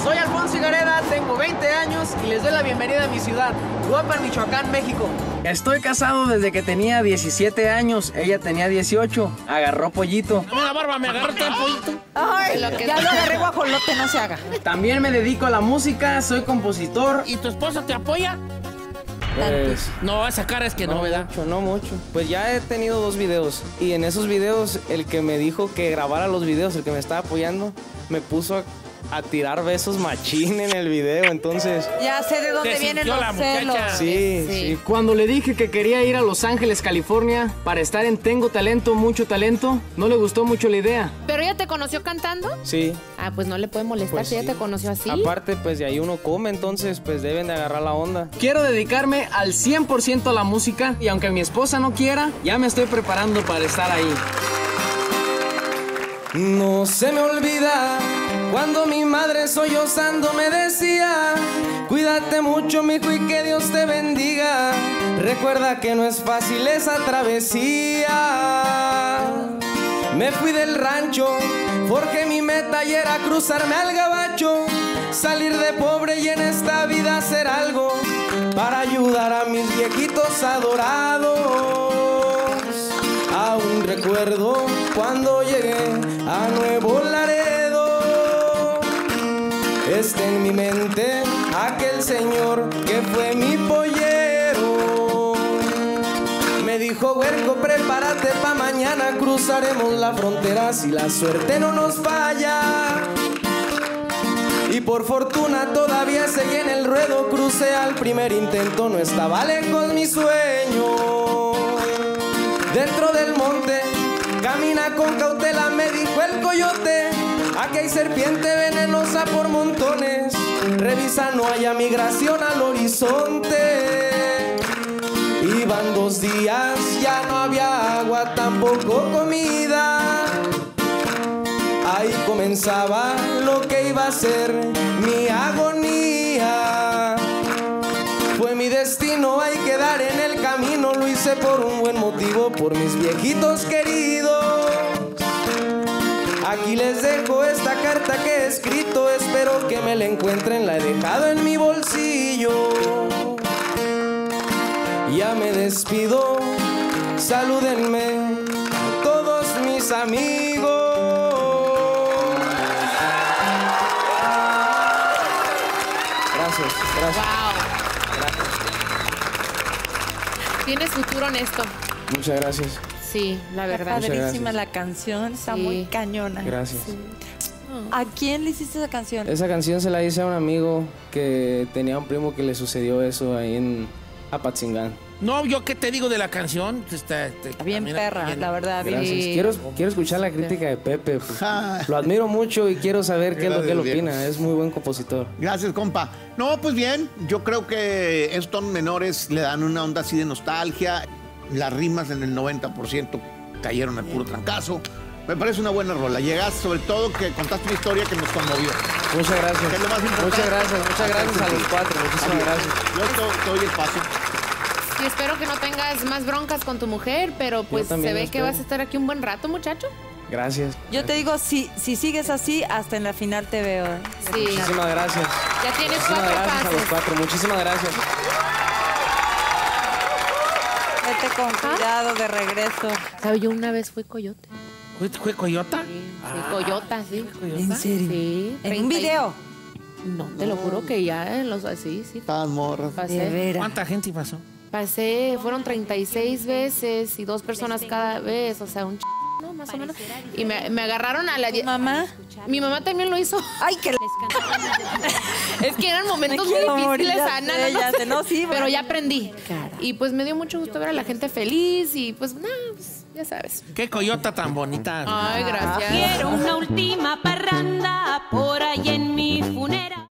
Soy Alfonso Higareda, tengo 20 años y les doy la bienvenida a mi ciudad, Uruapan, Michoacán, México. Estoy casado desde que tenía 17 años, ella tenía 18, agarró pollito. A mí la barba me agarró el pollito. Ay, ya lo agarré guajolote, no se haga. También me dedico a la música, soy compositor. ¿Y tu esposo te apoya? Pues, No, esa cara es que no, ¿verdad? no mucho. Pues ya he tenido 2 videos y en esos videos el que me dijo que grabara los videos, el que me estaba apoyando, me puso a tirar besos machín en el video, entonces... Ya sé de dónde Se vienen sintió la los celos. muchacha. Sí. Cuando le dije que quería ir a Los Ángeles, California, para estar en Tengo Talento, Mucho Talento, no le gustó mucho la idea. ¿Pero ella te conoció cantando? Sí. Ah, pues no le puede molestar Pues si ella sí. te conoció así. Aparte, pues de ahí uno come, entonces pues deben de agarrar la onda. Quiero dedicarme al 100% a la música y aunque mi esposa no quiera, ya me estoy preparando para estar ahí. No se me olvida cuando mi madre sollozando me decía: cuídate mucho, mijo, y que Dios te bendiga. Recuerda que no es fácil esa travesía. Me fui del rancho porque mi meta ya era cruzarme al gabacho, salir de pobre y en esta vida hacer algo para ayudar a mis viejitos adorados. Aún recuerdo cuando llegué a Nuevo Laredo. Está en mi mente aquel señor que fue mi pollero. Me dijo: huerco, prepárate pa' mañana, cruzaremos la frontera si la suerte no nos falla. Y por fortuna todavía seguí en el ruedo, crucé al primer intento, no estaba lejos mi sueño. Dentro del monte, camina con cautela, me dijo el coyote. Aquí hay serpiente venenosa por montones. Revisa, no haya migración al horizonte. Iban 2 días, ya no había agua, tampoco comida. Ahí comenzaba lo que iba a ser mi agonía. Fue mi destino, hay que dar en el camino. Lo hice por un buen motivo, por mis viejitos queridos. Aquí les dejo esta carta que he escrito. Espero que me la encuentren, la he dejado en mi bolsillo. Ya me despido, salúdenme todos mis amigos. Gracias. Wow. Tienes futuro en esto. Muchas gracias. Sí, la verdad. Está padrísima gracias. la canción, está Sí. muy cañona. Gracias. ¿A quién le hiciste esa canción? Esa canción se la hice a un amigo que tenía un primo que le sucedió eso ahí en Apatzingán. No, yo qué te digo de la canción. Está Bien también perra, bien. la verdad. Gracias. Sí. Quiero escuchar la crítica de Pepe. Pues. Lo admiro mucho y quiero saber qué es lo que él opina. Es muy buen compositor. Gracias, compa. No, pues bien, yo creo que estos tonos menores le dan una onda así de nostalgia. Las rimas en el 90% cayeron al puro trancazo. Me parece una buena rola. Llegaste, sobre todo, que contaste una historia que nos conmovió. Muchas gracias. ¿Qué es lo más importante? Muchas gracias a los 4. Muchísimas gracias. Yo te doy el paso. Y espero que no tengas más broncas con tu mujer, pero pues se también ve lo que espero. vas a estar aquí un buen rato, muchacho. Gracias. Yo te digo, si sigues así, hasta en la final te veo. Sí. Muchísimas gracias. Ya tienes Muchísimas 4 gracias a los pases. 4. Muchísimas gracias. Vete con cuidado de regreso. ¿Sabes? Yo una vez fui coyote. ¿Fue Coyota? Fui coyota, sí. ¿En serio? Sí. ¿En un video? No, te lo juro que ya en los así, sí. Estás morras. De Pasé. veras. ¿Cuánta gente pasó? Pasé, fueron 36 veces y 2 personas cada vez, o sea, un ¿no? Más o menos. Y me agarraron a la... ¿Tu mamá? Mi mamá también lo hizo. Ay, que Es que eran momentos Me muy quiero morir, difíciles, ya Ana. sé, ya sé. No, sí, pero bueno. ya aprendí. Cara. Y pues me dio mucho gusto ver a la gente feliz y pues nada, pues, ya sabes. Qué Coyota tan bonita. Ay, gracias. Quiero una última parranda por ahí en mi funeral.